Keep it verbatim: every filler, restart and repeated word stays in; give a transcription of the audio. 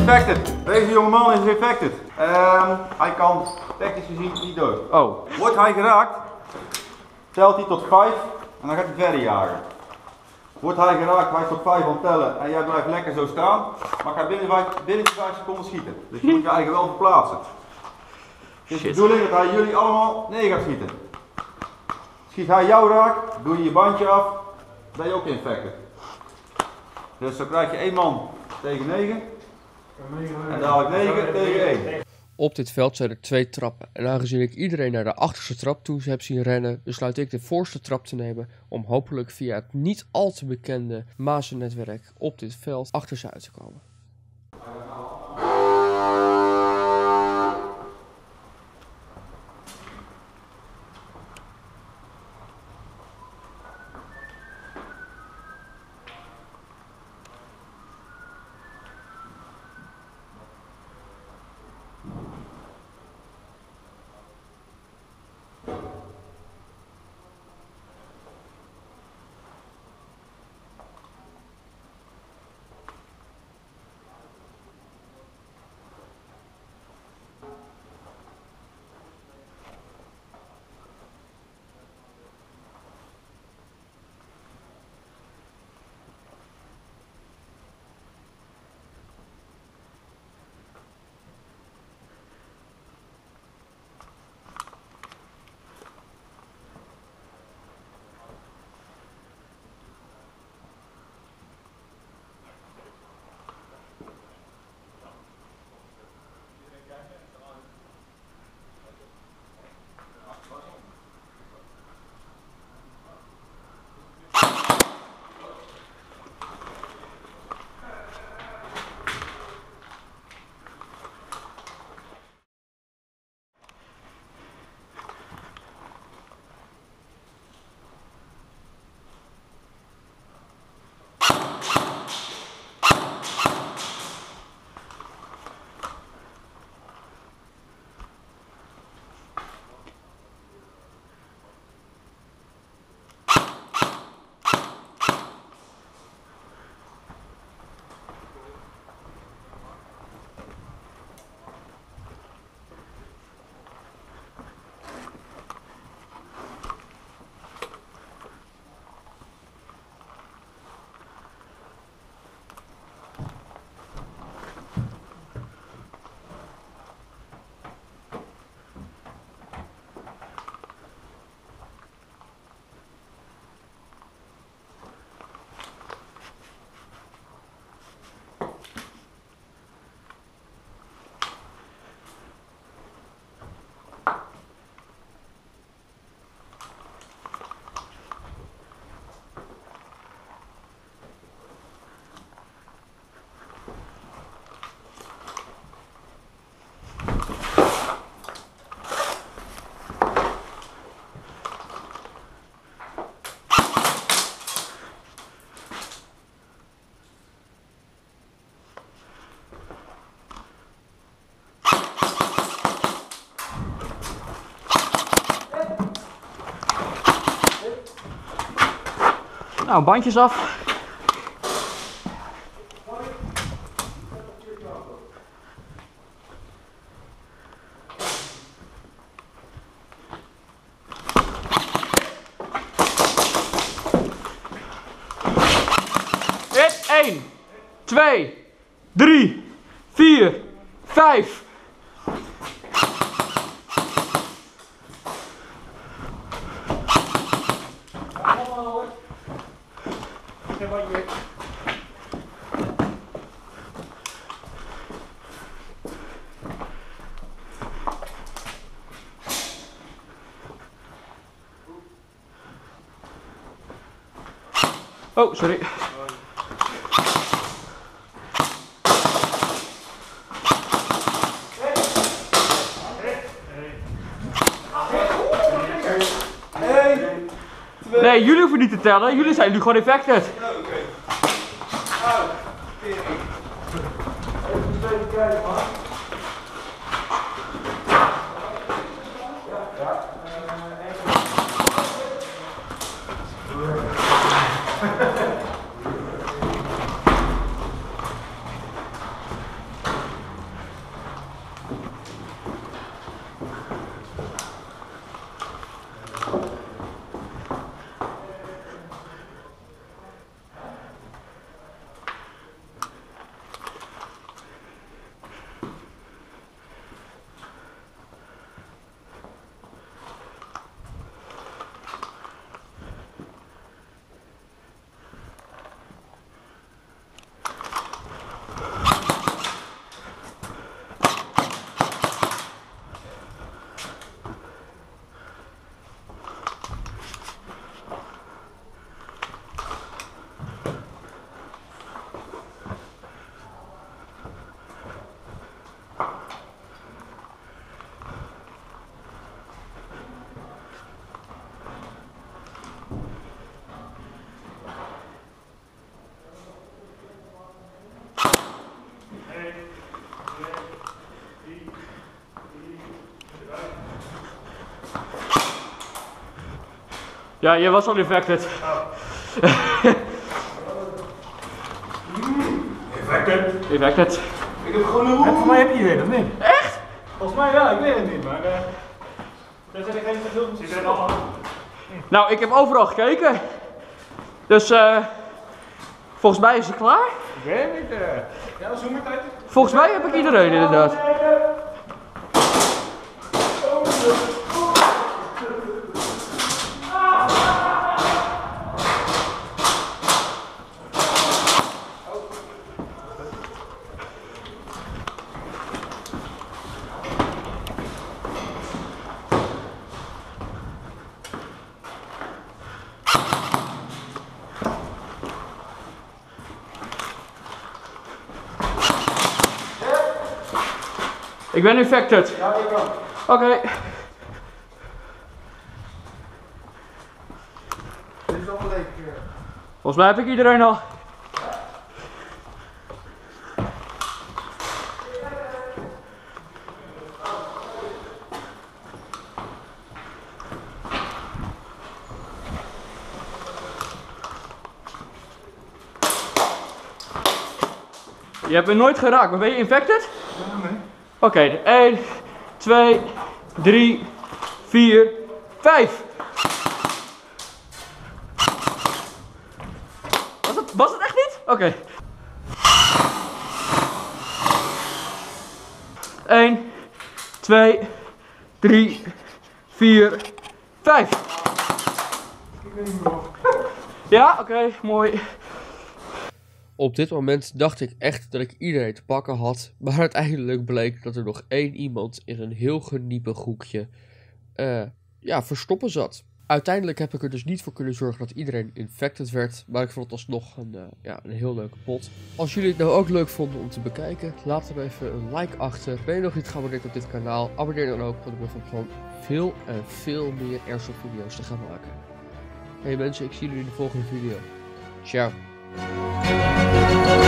infected. Deze jongeman is infected. Um, hij kan technisch gezien niet dood. Oh. Wordt hij geraakt, telt hij tot vijf en dan gaat hij verder jagen. Wordt hij geraakt, wij tot vijf aan tellen en jij blijft lekker zo staan, mag hij binnen vijf, binnen vijf seconden schieten. Dus je moet je eigen wel verplaatsen. Het is de bedoeling dat hij jullie allemaal neer gaat schieten. Schiet hij jou raak, doe je je bandje af, ben je ook infected. Dus dan krijg je één man tegen negen en dadelijk negen tegen één. Op dit veld zijn er twee trappen en aangezien ik iedereen naar de achterste trap toe heb zien rennen, besluit ik de voorste trap te nemen om hopelijk via het niet al te bekende mazennetwerk op dit veld achter ze uit te komen. Nou, bandjes af. één, twee, drie, vier, vijf. Oh, sorry. Nee, jullie hoeven niet te tellen. Jullie zijn nu gewoon infected. Oké. Even kijken, man. Ja, je was al infected. Infected. Infected. Ik heb gewoon een roep. Voor mij heb je iedereen, of niet? Echt? Volgens mij wel, ik weet het niet, maar... Uh, dat zijn degene die veel zitten er allemaal. Nou, ik heb overal gekeken. Dus eh... Uh, volgens mij is het klaar. Ik weet het niet. Uh, ja, zoom maar tijd. Volgens mij heb ik iedereen inderdaad. Ik ben infected. Ja, ik ook. Oké. Okay. Dit is wel een leuke. Volgens mij heb ik iedereen al. Je hebt me nooit geraakt, maar ben je infected? Ja, nee. Oké, okay, één, twee, drie, vier, vijf. Was het, was het echt niet? Oké. Okay. één, twee, drie, vier, vijf. Ik weet niet meer. Ja, oké, okay, mooi. Op dit moment dacht ik echt dat ik iedereen te pakken had, maar uiteindelijk bleek dat er nog één iemand in een heel geniepig hoekje uh, ja, verstoppen zat. Uiteindelijk heb ik er dus niet voor kunnen zorgen dat iedereen infected werd, maar ik vond het alsnog een, uh, ja, een heel leuke pot. Als jullie het nou ook leuk vonden om te bekijken, laat dan even een like achter. Ben je nog niet geabonneerd op dit kanaal, abonneer dan ook, want ik ben van plan veel en veel meer airsoft video's te gaan maken. Hey mensen, ik zie jullie in de volgende video. Ciao.